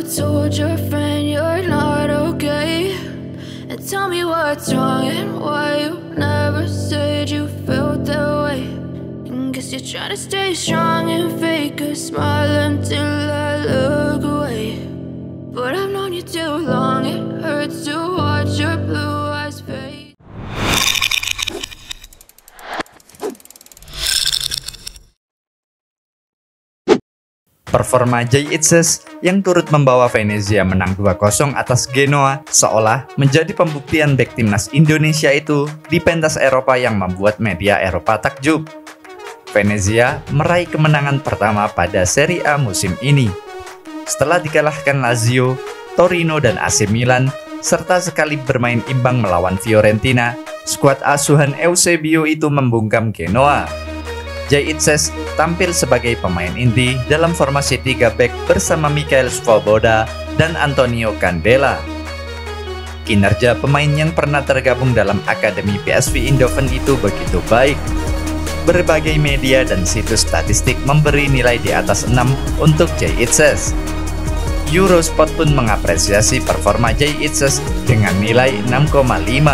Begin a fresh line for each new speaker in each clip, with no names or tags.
told your friend you're not okay? And tell me what's wrong and why you never said you felt that way. And guess you're trying to stay strong and fake a smile until I look away. But I've known you too long, it hurts to watch your blue eyes fade.
Performa Jay Itzes yang turut membawa Venezia menang 2-0 atas Genoa seolah menjadi pembuktian bek timnas Indonesia itu di pentas Eropa yang membuat media Eropa takjub. Venezia meraih kemenangan pertama pada Serie A musim ini. Setelah dikalahkan Lazio, Torino dan AC Milan, serta sekali bermain imbang melawan Fiorentina, skuad asuhan Eusebio itu membungkam Genoa. Jay Itzes tampil sebagai pemain inti dalam formasi 3 bek bersama Michael Svoboda dan Antonio Candela. Kinerja pemain yang pernah tergabung dalam Akademi PSV Eindhoven itu begitu baik. Berbagai media dan situs statistik memberi nilai di atas 6 untuk Jay Itzes. Eurosport pun mengapresiasi performa Jay Itzes dengan nilai 6,5.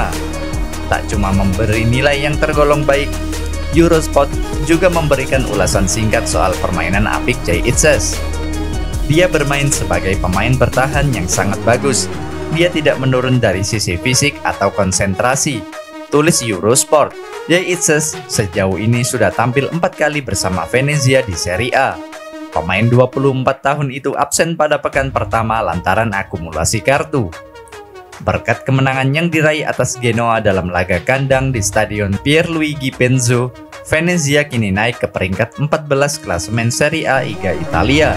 Tak cuma memberi nilai yang tergolong baik, Eurosport juga memberikan ulasan singkat soal permainan apik Jay Itzes. Dia bermain sebagai pemain bertahan yang sangat bagus. Dia tidak menurun dari sisi fisik atau konsentrasi, tulis Eurosport. Jay Itzes sejauh ini sudah tampil 4 kali bersama Venezia di Serie A. Pemain 24 tahun itu absen pada pekan pertama lantaran akumulasi kartu. Berkat kemenangan yang diraih atas Genoa dalam laga kandang di Stadion Pierluigi Penzo, Venezia kini naik ke peringkat 14 klasemen Serie A Liga Italia.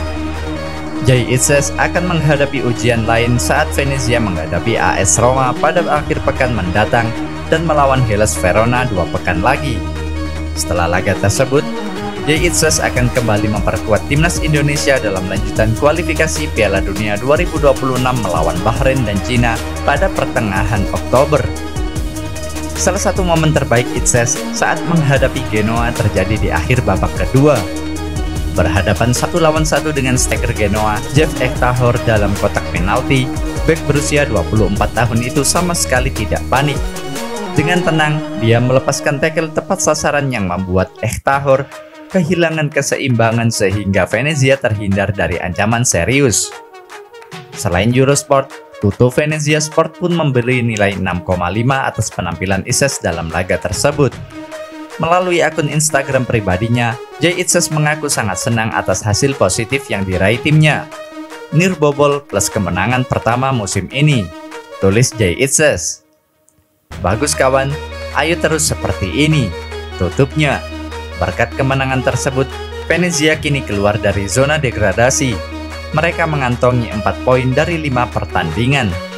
Jay Itzes akan menghadapi ujian lain saat Venezia menghadapi AS Roma pada akhir pekan mendatang dan melawan Hellas Verona 2 pekan lagi. Setelah laga tersebut, Jay Itzes akan kembali memperkuat timnas Indonesia dalam lanjutan kualifikasi Piala Dunia 2026 melawan Bahrain dan Cina pada pertengahan Oktober. Salah satu momen terbaik Itzes saat menghadapi Genoa terjadi di akhir babak kedua. Berhadapan 1-1 dengan striker Genoa, Jeff Echtahor dalam kotak penalti, bek berusia 24 tahun itu sama sekali tidak panik. Dengan tenang, dia melepaskan tackle tepat sasaran yang membuat Echtahor kehilangan keseimbangan sehingga Venezia terhindar dari ancaman serius. Selain Eurosport, Tutto Venezia Sport pun memberi nilai 6,5 atas penampilan Itzes dalam laga tersebut. Melalui akun Instagram pribadinya, Jay Itzes mengaku sangat senang atas hasil positif yang diraih timnya. Nirbobol plus kemenangan pertama musim ini, tulis Jay Itzes. Bagus kawan, ayo terus seperti ini, tutupnya. Berkat kemenangan tersebut, Venezia kini keluar dari zona degradasi. Mereka mengantongi 4 poin dari 5 pertandingan.